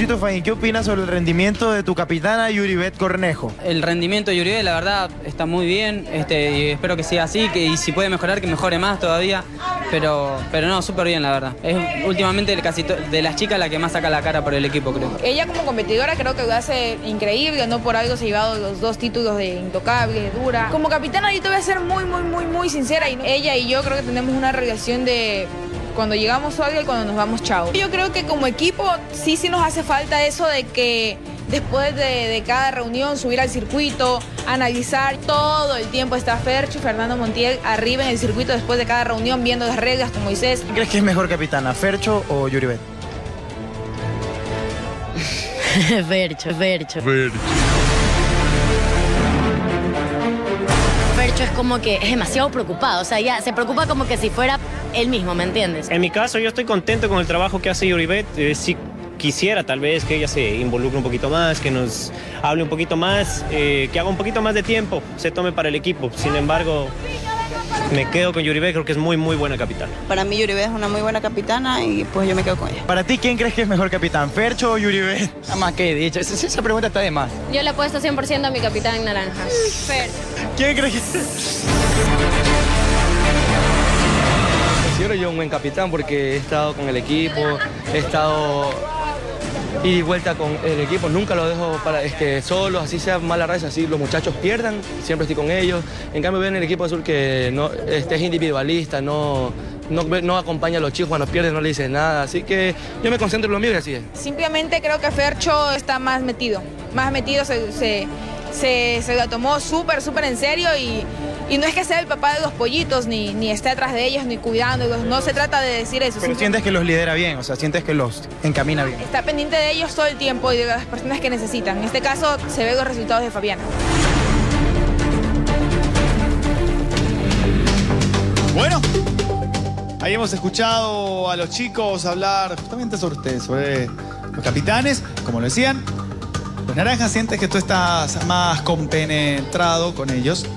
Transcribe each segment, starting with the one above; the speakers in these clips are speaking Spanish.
Luchito Faín, ¿qué opinas sobre el rendimiento de tu capitana Yuribet Cornejo? El rendimiento de Yuribet, la verdad, está muy bien. Y espero que siga así, y si puede mejorar, que mejore más todavía. Pero no, súper bien, la verdad. Es últimamente de las chicas la que más saca la cara por el equipo, creo. Ella como competidora creo que lo hace increíble, no por algo se ha llevado los 2 títulos de Intocable, Dura. Como capitana yo te voy a ser muy sincera, y ella y yo creo que tenemos una relación de cuando llegamos algo y cuando nos vamos chao. Yo creo que como equipo sí nos hace falta eso de que después de cada reunión subir al circuito, analizar todo el tiempo. Está Fercho y Fernando Montiel arriba en el circuito después de cada reunión viendo las reglas con Moisés. ¿Quién crees que es mejor capitana, Fercho o Yuribet? Fercho. Fercho es como que es demasiado preocupado, o sea, ya se preocupa como que si fuera él mismo, ¿me entiendes? En mi caso, yo estoy contento con el trabajo que hace Yuribet. Sí quisiera tal vez que ella se involucre un poquito más, que nos hable un poquito más, que haga un poquito más de tiempo, se tome para el equipo. Sin embargo, me quedo con Yuribet, creo que es muy buena capitana. Para mí Yuribet es una muy buena capitana y pues yo me quedo con ella. Para ti, ¿quién crees que es mejor capitán, Fercho o Yuribet? Nada más que he dicho, esa pregunta está de más. Yo le apuesto 100% a mi capitán naranja. Fercho. ¿Quién crees que Considero yo un buen capitán porque he estado con el equipo, he estado ida y vuelta con el equipo, nunca lo dejo solo, así sea mala raza, así los muchachos pierdan, siempre estoy con ellos. En cambio veo en el equipo azul que no, es individualista, no acompaña a los chicos cuando pierden, no le dice nada, así que yo me concentro en lo mío y así es. Simplemente creo que Fercho está más metido, se lo tomó súper en serio y no es que sea el papá de los pollitos, ni esté atrás de ellos, ni cuidándolos, no se trata de decir eso. Pero sientes que los lidera bien, o sea, sientes que los encamina bien. Está pendiente de ellos todo el tiempo y de las personas que necesitan. En este caso se ven los resultados de Fabiana. Bueno, ahí hemos escuchado a los chicos hablar justamente sobre ustedes, sobre los capitanes, como lo decían. Los naranjas, sientes que tú estás más compenetrado con ellos.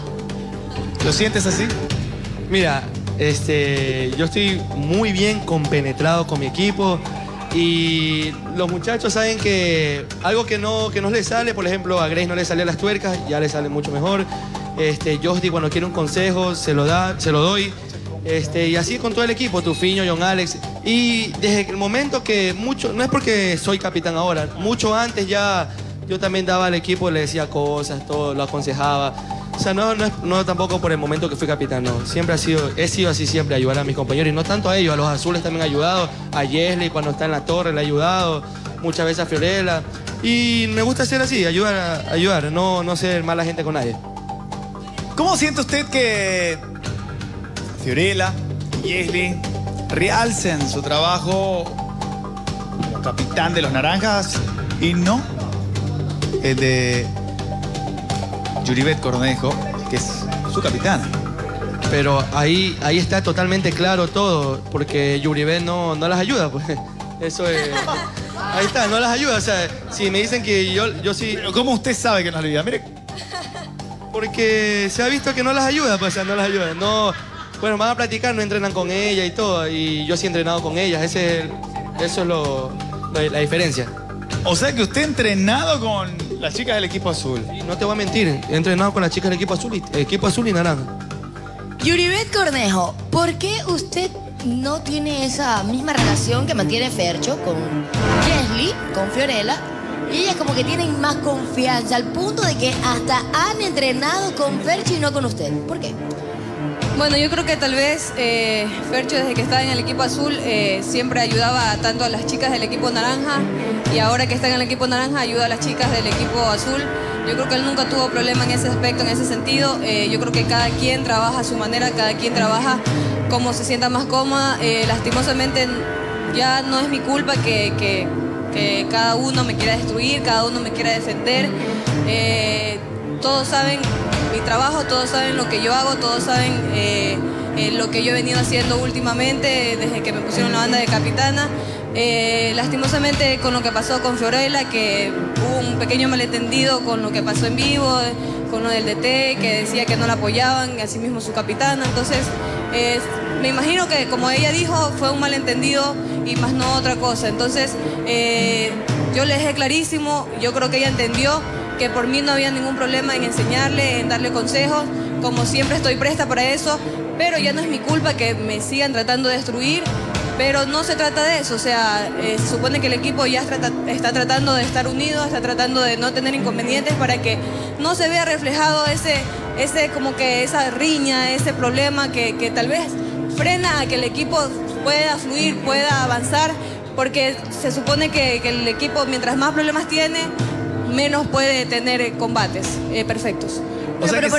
¿Lo sientes así? Mira, yo estoy muy bien compenetrado con mi equipo y los muchachos saben que algo que no les sale, por ejemplo, a Grace no le sale las tuercas, ya le sale mucho mejor. Josdy cuando quiere un consejo se lo doy. Y así con todo el equipo, Tufiño, John Alex. Y desde el momento que no es porque soy capitán ahora, mucho antes ya yo también daba al equipo, le decía cosas, todo, lo aconsejaba. O sea, no tampoco por el momento que fui capitán, no. Siempre he sido así siempre, ayudar a mis compañeros. Y no tanto a ellos, a los azules también he ayudado. A Yesley cuando está en la torre le he ayudado. Muchas veces a Fiorella. Y me gusta ser así, ayudar, no ser mala gente con nadie. ¿Cómo siente usted que Fiorella y Yesley realcen su trabajo como capitán de los naranjas y no el de Yuribet Cornejo, que es su capitana? Pero ahí está totalmente claro todo, porque Yuribet no las ayuda, pues. Eso es... Ahí está, no las ayuda. O sea, si me dicen que yo sí... Pero ¿cómo usted sabe que no las ayuda? Mire... Porque se ha visto que no las ayuda, pues, o sea, no las ayuda. No, bueno, van a platicar, no entrenan con ella y todo, y yo sí he entrenado con ellas. Eso es la diferencia. O sea que usted ha entrenado con las chicas del equipo azul. Sí, no te voy a mentir, he entrenado con las chicas del equipo azul y naranja. Yuribet Cornejo, ¿por qué usted no tiene esa misma relación que mantiene Fercho con Yesley, con Fiorella? Y ellas como que tienen más confianza, al punto de que hasta han entrenado con Fercho y no con usted. ¿Por qué? Bueno, yo creo que tal vez Fercho, desde que está en el equipo azul, siempre ayudaba tanto a las chicas del equipo naranja, y ahora que está en el equipo naranja ayuda a las chicas del equipo azul. Yo creo que él nunca tuvo problema en ese aspecto, en ese sentido. Yo creo que cada quien trabaja a su manera, cada quien trabaja como se sienta más cómoda. Lastimosamente ya no es mi culpa que cada uno me quiera destruir, cada uno me quiera defender. Todos saben mi trabajo, todos saben lo que yo hago, todos saben lo que yo he venido haciendo últimamente desde que me pusieron la banda de capitana. Lastimosamente con lo que pasó con Fiorella, que hubo un pequeño malentendido con lo que pasó en vivo, con lo del DT, que decía que no la apoyaban, y así mismo su capitana. Entonces me imagino que, como ella dijo, fue un malentendido y más no otra cosa. Entonces yo le dejé clarísimo, yo creo que ella entendió que por mí no había ningún problema en enseñarle, en darle consejos, como siempre estoy presta para eso, pero ya no es mi culpa que me sigan tratando de destruir, pero no se trata de eso, o sea, se supone que el equipo ya está tratando de estar unido, está tratando de no tener inconvenientes para que no se vea reflejado como que esa riña, ese problema que tal vez frena a que el equipo pueda fluir, pueda avanzar, porque se supone que el equipo, mientras más problemas tiene, menos puede tener combates perfectos. Pero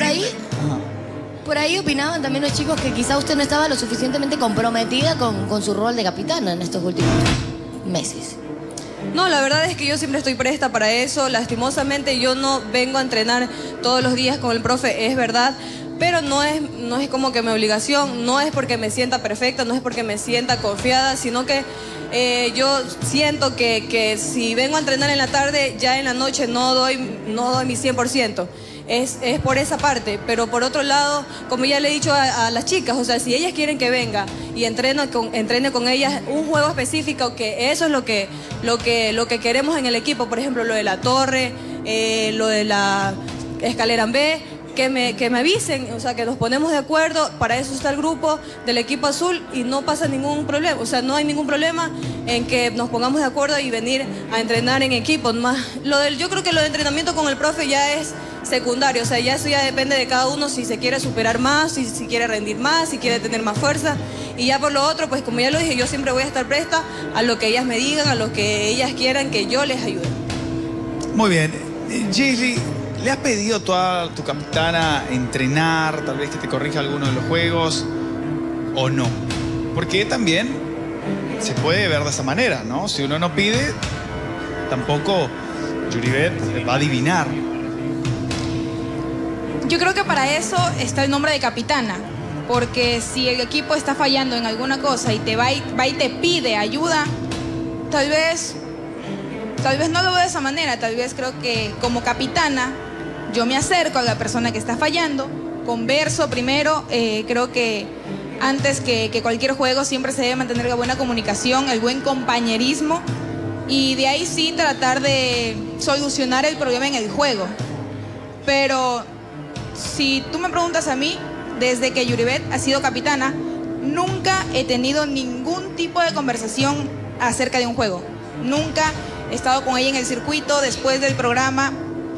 por ahí opinaban también los chicos que quizá usted no estaba lo suficientemente comprometida con su rol de capitana en estos últimos meses. No, la verdad es que yo siempre estoy presta para eso. Lastimosamente yo no vengo a entrenar todos los días con el profe, es verdad, pero no es como que mi obligación, no es porque me sienta perfecta, no es porque me sienta confiada, sino que yo siento que si vengo a entrenar en la tarde, ya en la noche no doy mi 100%. Es por esa parte, pero por otro lado, como ya le he dicho a las chicas, o sea, si ellas quieren que venga y entrene con ellas un juego específico, que eso es lo que queremos en el equipo, por ejemplo, lo de la torre, lo de la escalera en B, que me avisen, o sea, que nos ponemos de acuerdo, para eso está el grupo del equipo azul y no pasa ningún problema, o sea, no hay ningún problema en que nos pongamos de acuerdo y venir a entrenar en equipo. Yo creo que lo de entrenamiento con el profe ya es secundario, o sea, ya eso ya depende de cada uno, si se quiere superar más, si quiere rendir más, si quiere tener más fuerza, y ya por lo otro, pues como ya lo dije, yo siempre voy a estar presta a lo que ellas me digan, a lo que ellas quieran que yo les ayude. Muy bien. Gisli, ¿le has pedido a tu capitana entrenar, tal vez que te corrija alguno de los juegos, o no? Porque también se puede ver de esa manera, ¿no? Si uno no pide, tampoco Yuribet va a adivinar. Yo creo que para eso está el nombre de capitana, porque si el equipo está fallando en alguna cosa y te va y te pide ayuda, tal vez no lo veo de esa manera, tal vez creo que como capitana yo me acerco a la persona que está fallando, converso primero, creo que antes que cualquier juego siempre se debe mantener la buena comunicación, el buen compañerismo y de ahí sí tratar de solucionar el problema en el juego. Pero si tú me preguntas a mí, desde que Yuribet ha sido capitana, nunca he tenido ningún tipo de conversación acerca de un juego. Nunca he estado con ella en el circuito después del programa.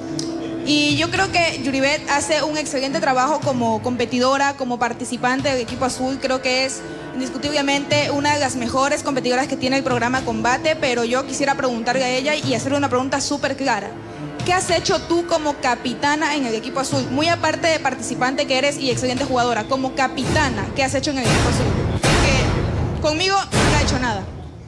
Y yo creo que Yuribet hace un excelente trabajo como competidora, como participante del equipo azul. Creo que es indiscutiblemente una de las mejores competidoras que tiene el programa Combate, pero yo quisiera preguntarle a ella y hacerle una pregunta súper clara. ¿Qué has hecho tú como capitana en el equipo azul? Muy aparte de participante que eres y excelente jugadora, como capitana, ¿qué has hecho en el equipo azul? Porque conmigo no he hecho nada.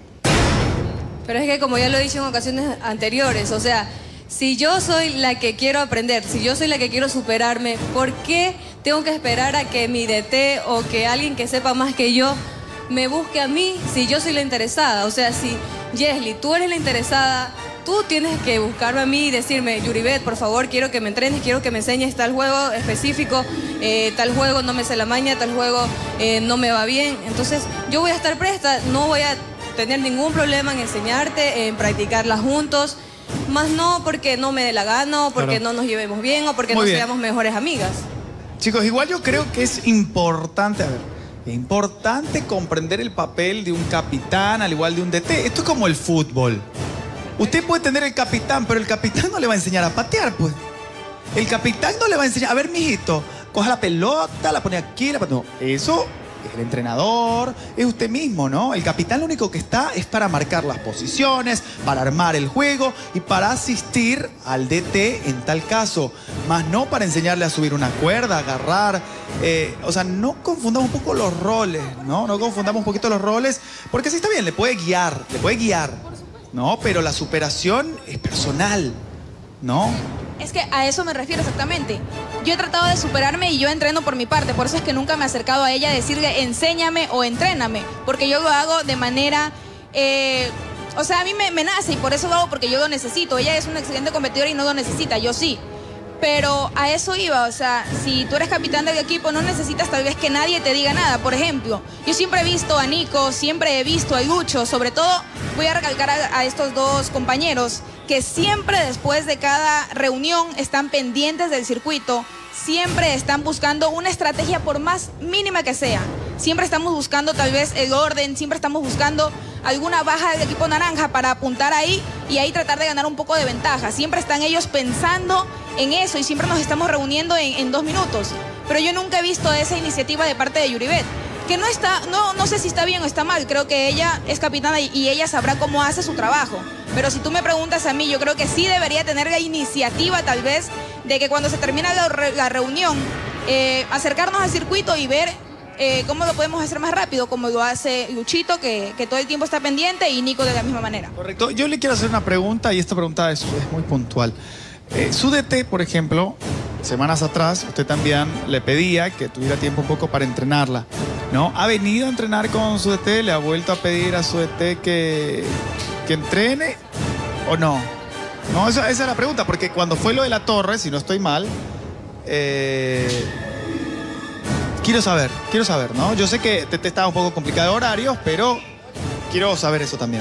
Pero es que como ya lo he dicho en ocasiones anteriores, o sea, si yo soy la que quiero aprender, si yo soy la que quiero superarme, ¿por qué tengo que esperar a que mi DT o que alguien que sepa más que yo me busque a mí si yo soy la interesada? O sea, si Jesly, tú eres la interesada, tú tienes que buscarme a mí y decirme, Yuribet, por favor, quiero que me entrenes, quiero que me enseñes tal juego específico, tal juego no me sé la maña, tal juego no me va bien. Entonces, yo voy a estar presta, no voy a tener ningún problema en enseñarte, en practicarla juntos, más no porque no me dé la gana, o porque no nos llevemos bien, o porque no seamos mejores amigas. Chicos, igual yo creo que es importante, es importante comprender el papel de un capitán, al igual de un DT. Esto es como el fútbol. Usted puede tener el capitán, pero el capitán no le va a enseñar a patear, pues. El capitán no le va a enseñar, a ver, mijito, coja la pelota, la pone aquí, no, eso es el entrenador, es usted mismo, ¿no? El capitán lo único que está es para marcar las posiciones, para armar el juego y para asistir al DT en tal caso, más no para enseñarle a subir una cuerda, agarrar. O sea, no confundamos un poco los roles, ¿no? No confundamos un poquito los roles, porque sí está bien, le puede guiar, ¿no? Pero la superación es personal, ¿no? Es que a eso me refiero exactamente. Yo he tratado de superarme y yo entreno por mi parte. Por eso es que nunca me he acercado a ella a decirle enséñame o entréname. Porque yo lo hago de manera... o sea, a mí me nace y por eso lo hago porque yo lo necesito. Ella es una excelente competidora y no lo necesita, yo sí. Pero a eso iba, o sea, si tú eres capitán del equipo no necesitas tal vez que nadie te diga nada. Por ejemplo, yo siempre he visto a Nico, siempre he visto a Lucho, sobre todo voy a recalcar a estos dos compañeros que siempre después de cada reunión están pendientes del circuito, siempre están buscando una estrategia por más mínima que sea. Siempre estamos buscando tal vez el orden, siempre estamos buscando alguna baja del equipo naranja para apuntar ahí y ahí tratar de ganar un poco de ventaja. Siempre están ellos pensando en eso y siempre nos estamos reuniendo en 2 minutos. Pero yo nunca he visto esa iniciativa de parte de Yuribet, que no sé si está bien o está mal. Creo que ella es capitana y ella sabrá cómo hace su trabajo. Pero si tú me preguntas a mí, yo creo que sí debería tener la iniciativa tal vez de que cuando se termina la reunión, acercarnos al circuito y ver cómo lo podemos hacer más rápido, como lo hace Luchito, que todo el tiempo está pendiente, y Nico de la misma manera. Correcto. Yo le quiero hacer una pregunta, y esta pregunta es muy puntual. Su DT, por ejemplo, semanas atrás, usted también le pedía que tuviera tiempo un poco para entrenarla, ¿no? ¿Ha venido a entrenar con su DT? ¿Le ha vuelto a pedir a su DT que entrene o no? No, esa es la pregunta, porque cuando fue lo de la torre, si no estoy mal, quiero saber, ¿no? Yo sé que te estaba un poco complicado de horarios, pero quiero saber eso también.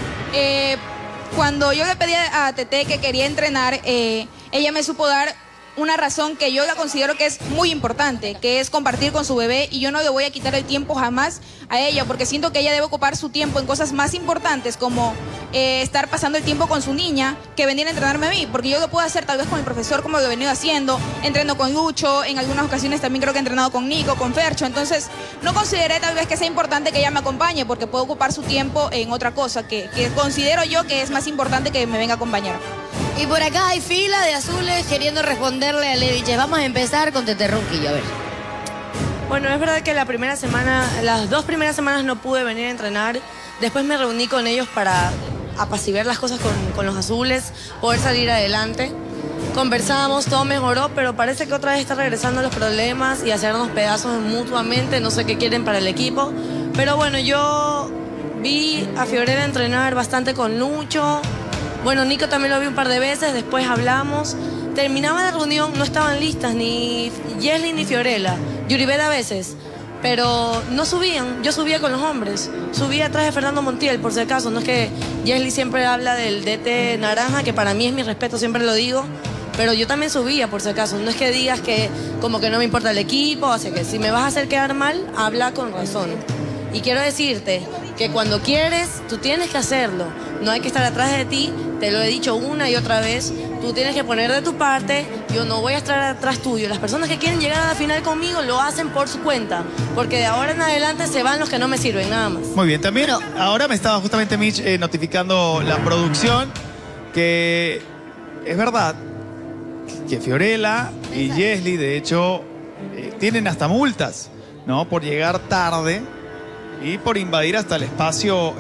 Cuando yo le pedí a Tete que quería entrenar, ella me supo dar una razón que yo la considero que es muy importante, que es compartir con su bebé, y yo no le voy a quitar el tiempo jamás a ella, porque siento que ella debe ocupar su tiempo en cosas más importantes, como estar pasando el tiempo con su niña, que venir a entrenarme a mí, porque yo lo puedo hacer tal vez con el profesor, como lo he venido haciendo, entreno con Lucho, en algunas ocasiones también creo que he entrenado con Nico, con Fercho. Entonces no consideré tal vez que sea importante que ella me acompañe, porque puedo ocupar su tiempo en otra cosa que considero yo que es más importante que me venga a acompañar. Y por acá hay fila de azules queriendo responderle a Leviche. Vamos a empezar con Tete Ronquillo, a ver. Bueno, es verdad que las 2 primeras semanas no pude venir a entrenar. Después me reuní con ellos para apaciguar las cosas con los azules, poder salir adelante. Conversamos, todo mejoró, pero parece que otra vez está regresando los problemas y hacernos pedazos mutuamente. No sé qué quieren para el equipo. Pero bueno, yo vi a Fiorella entrenar bastante con Lucho. Bueno, Nico también lo vi un par de veces, después hablamos. Terminaba la reunión, no estaban listas ni Yesli ni Fiorella. Yuribet a veces, pero no subían. Yo subía con los hombres. Subía atrás de Fernando Montiel, por si acaso. No es que Yesli siempre habla del DT naranja, que para mí es mi respeto, siempre lo digo. Pero yo también subía, por si acaso. No es que digas que como que no me importa el equipo, así que si me vas a hacer quedar mal, habla con razón. Y quiero decirte que cuando quieres, tú tienes que hacerlo. No hay que estar atrás de ti, te lo he dicho una y otra vez. Tú tienes que poner de tu parte, yo no voy a estar atrás tuyo. Las personas que quieren llegar a la final conmigo lo hacen por su cuenta, porque de ahora en adelante se van los que no me sirven, nada más. Muy bien, también ahora me estaba justamente Mitch notificando la producción que es verdad que Fiorella y Yesli, de hecho, tienen hasta multas, ¿no? Por llegar tarde y por invadir hasta el espacio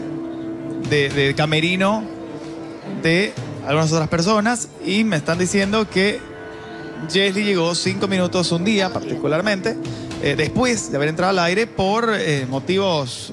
de camerino de algunas otras personas, y me están diciendo que Yesli llegó 5 minutos un día particularmente después de haber entrado al aire por motivos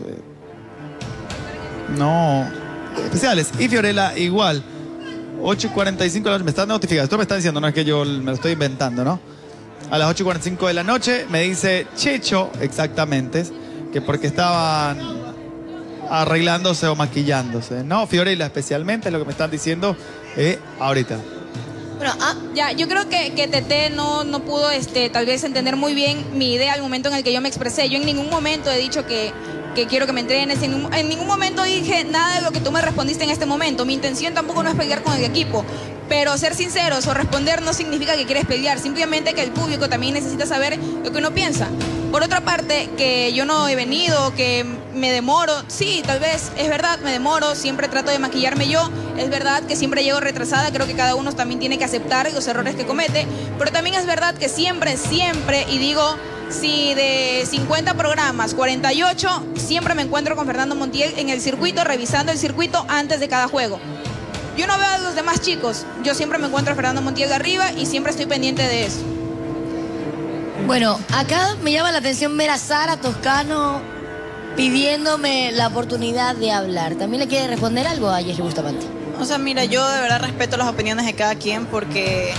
no especiales, y Fiorella igual. 8:45 de la noche me están notificando, esto me está diciendo, no es que yo me lo estoy inventando, ¿no? A las 8:45 de la noche me dice Checho exactamente que porque estaban arreglándose o maquillándose, ¿no? Fiorella especialmente es lo que me están diciendo ahorita. Bueno, ya, yo creo que Tete no pudo tal vez entender muy bien mi idea al momento en el que yo me expresé. Yo en ningún momento he dicho que quiero que me entrenes, en ningún momento dije nada de lo que tú me respondiste en este momento. Mi intención tampoco no es pelear con el equipo, pero ser sinceros o responder no significa que quieres pelear, simplemente que el público también necesita saber lo que uno piensa. Por otra parte, que yo no he venido, que me demoro, sí, tal vez, es verdad, me demoro, siempre trato de maquillarme yo, es verdad que siempre llego retrasada, creo que cada uno también tiene que aceptar los errores que comete, pero también es verdad que siempre, y digo, si de 50 programas, 48, siempre me encuentro con Fernando Montiel en el circuito, revisando el circuito antes de cada juego. Yo no veo a los demás chicos, yo siempre me encuentro a Fernando Montiel de arriba y siempre estoy pendiente de eso. Bueno, acá me llama la atención ver a Sara Toscano pidiéndome la oportunidad de hablar. ¿También le quiere responder algo a Yesli Bustamante? O sea, mira, yo de verdad respeto las opiniones de cada quien porque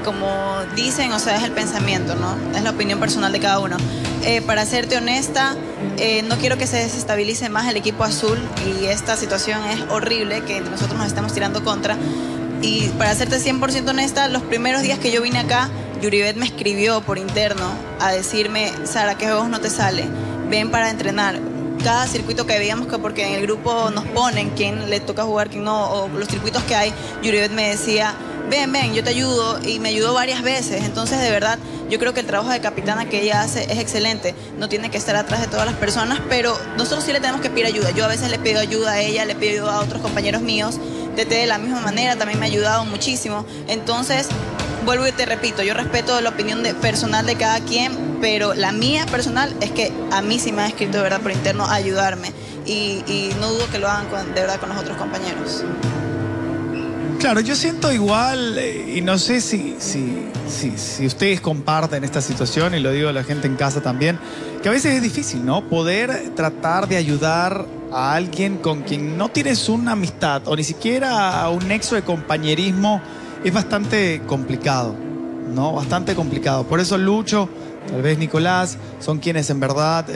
como dicen, o sea, es el pensamiento, ¿no? Es la opinión personal de cada uno. Para serte honesta, no quiero que se desestabilice más el equipo azul y esta situación es horrible, que nosotros nos estamos tirando contra. Y para serte 100% honesta, los primeros días que yo vine acá, Yuribet me escribió por interno a decirme, Sara, ¿qué juegos no te sale? Ven para entrenar. Cada circuito que veíamos, que porque en el grupo nos ponen quién le toca jugar, quién no, o los circuitos que hay, Yuribet me decía, ven, yo te ayudo, y me ayudó varias veces. Entonces, de verdad, yo creo que el trabajo de capitana que ella hace es excelente. No tiene que estar atrás de todas las personas, pero nosotros sí le tenemos que pedir ayuda. Yo a veces le pido ayuda a ella, le pido ayuda a otros compañeros míos. Tete de la misma manera también me ha ayudado muchísimo. Entonces, vuelvo y te repito, yo respeto la opinión personal de cada quien, pero la mía personal es que a mí sí me ha escrito de verdad por interno a ayudarme. Y no dudo que lo hagan de verdad con los otros compañeros. Claro, yo siento igual, y no sé si ustedes comparten esta situación, y lo digo a la gente en casa también, que a veces es difícil, ¿no? Poder tratar de ayudar a alguien con quien no tienes una amistad o ni siquiera un nexo de compañerismo es bastante complicado, ¿no? Bastante complicado. Por eso Lucho, tal vez Nicolás, son quienes en verdad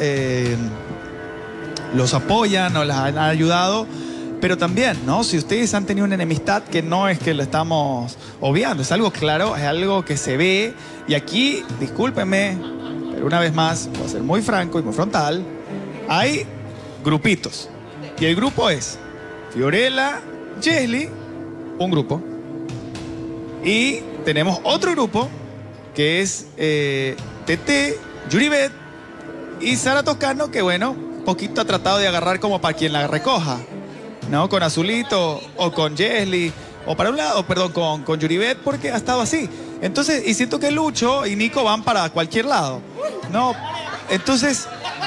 los apoyan o las han ayudado. Pero también, ¿no? Si ustedes han tenido una enemistad, que no es que lo estamos obviando, es algo claro, es algo que se ve. Y aquí, discúlpenme, pero una vez más, voy a ser muy franco y muy frontal, hay grupitos. Y el grupo es Fiorella, Jesly, un grupo. Y tenemos otro grupo, que es Tete, Yuribet y Sara Toscano, que bueno, un poquito ha tratado de agarrar como para quien la recoja, ¿no? Con Azulito o con Jesly, o para un lado, perdón, con Yuribet, porque ha estado así. Entonces, y siento que Lucho y Nico van para cualquier lado, ¿no? Entonces,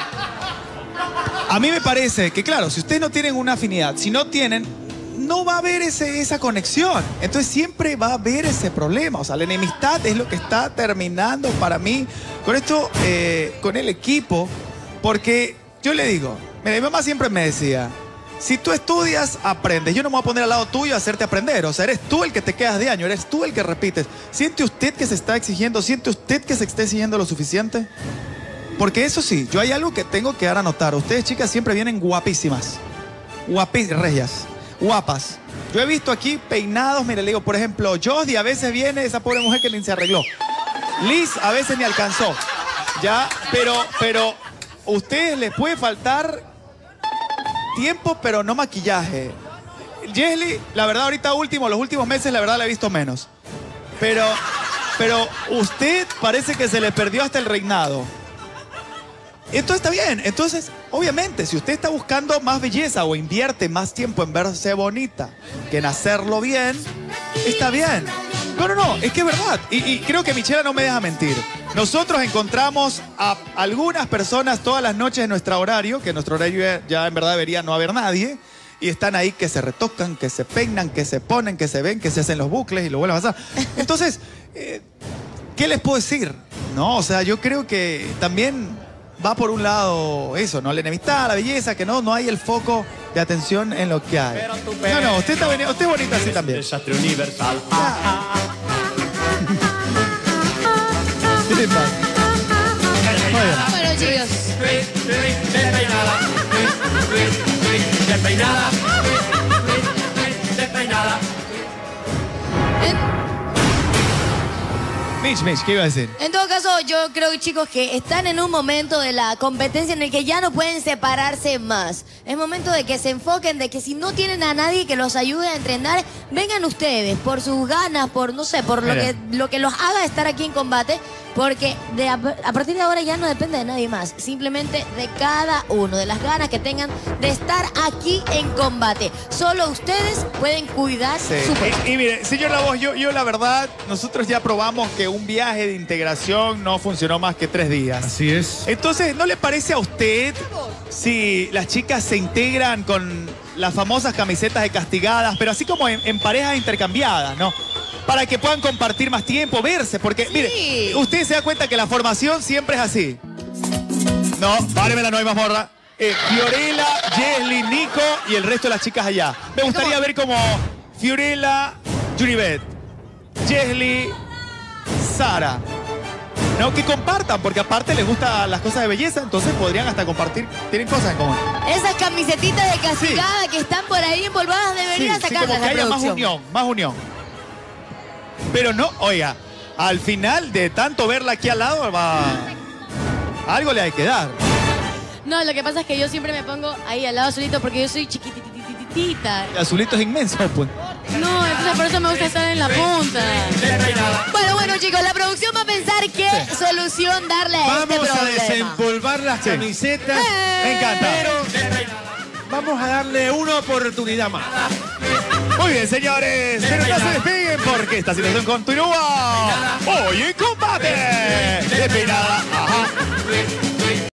a mí me parece que, claro, si ustedes no tienen una afinidad, si no tienen, no va a haber esa conexión. Entonces siempre va a haber ese problema. O sea, la enemistad es lo que está terminando para mí con esto, con el equipo, porque yo le digo, mira, mi mamá siempre me decía, si tú estudias, aprendes. Yo no me voy a poner al lado tuyo a hacerte aprender. O sea, eres tú el que te quedas de año, eres tú el que repites. ¿Siente usted que se está exigiendo? ¿Siente usted que se está exigiendo lo suficiente? Porque eso sí, yo hay algo que tengo que dar a notar. Ustedes, chicas, siempre vienen guapísimas. Regias. Guapas. Yo he visto aquí peinados, mire, le digo, por ejemplo, Jody a veces viene, esa pobre mujer que ni se arregló. Liz a veces ni alcanzó. Ya, pero ustedes les puede faltar tiempo, pero no maquillaje. Jesly, la verdad, ahorita los últimos meses, la verdad, la he visto menos. Pero usted parece que se le perdió hasta el reinado. Entonces está bien. Entonces, obviamente, si usted está buscando más belleza o invierte más tiempo en verse bonita que en hacerlo bien, está bien. No, es que es verdad. Y creo que Michela no me deja mentir. Nosotros encontramos a algunas personas todas las noches en nuestro horario, que en nuestro horario ya en verdad debería no haber nadie, y están ahí que se retocan, que se peinan, que se ponen, que se ven, que se hacen los bucles y lo vuelven a pasar. Entonces, ¿qué les puedo decir? No, o sea, yo creo que también va por un lado eso, ¿no? La enemistad, la belleza, que no hay el foco de atención en lo que hay. No, usted es bonita así también. Desastre universal. ¿Qué te pasa? Muy bien. Bueno, chicos. Despeinada. Mitch, ¿qué iba a decir? En todo caso, yo creo, chicos, que están en un momento de la competencia en el que ya no pueden separarse más. Es momento de que se enfoquen, de que si no tienen a nadie que los ayude a entrenar, vengan ustedes, por sus ganas, por, no sé, por lo que los haga estar aquí en combate, porque a partir de ahora ya no depende de nadie más, simplemente de cada uno, de las ganas que tengan de estar aquí en combate. Solo ustedes pueden cuidar su pecho. Y mire, señor La Voz, yo la verdad, nosotros ya probamos que un viaje de integración no funcionó más que 3 días. Así es. Entonces, ¿no le parece a usted si las chicas se integran con las famosas camisetas de castigadas, pero así como en parejas intercambiadas, ¿no? Para que puedan compartir más tiempo, verse, porque, mire, usted se da cuenta que la formación siempre es así. No, válmela, no hay más morra. Fiorella, Jesly, Nico y el resto de las chicas allá. Me gustaría ver como Fiorella, Yuribet, Jesly, Sara. No, que compartan, porque aparte les gustan las cosas de belleza, entonces podrían hasta compartir, tienen cosas en común. Esas camisetitas de castigada que están por ahí empolvadas deberían Sí, sacarlas como que la haya más producción. más unión. Pero no, oiga, al final de tanto verla aquí al lado, algo le hay que dar. No, lo que pasa es que yo siempre me pongo ahí al lado azulito porque yo soy chiquitititita. El azulito es inmenso, pues. No, entonces por eso me gusta estar en la punta. Bueno, chicos, la producción va a pensar qué solución darle a este Vamos a problema. desempolvar las camisetas. Me encanta. Pero vamos a darle una oportunidad más. Muy bien, señores, pero no se despeguen porque esta situación continúa. Hoy en combate. Despeinada. Ajá.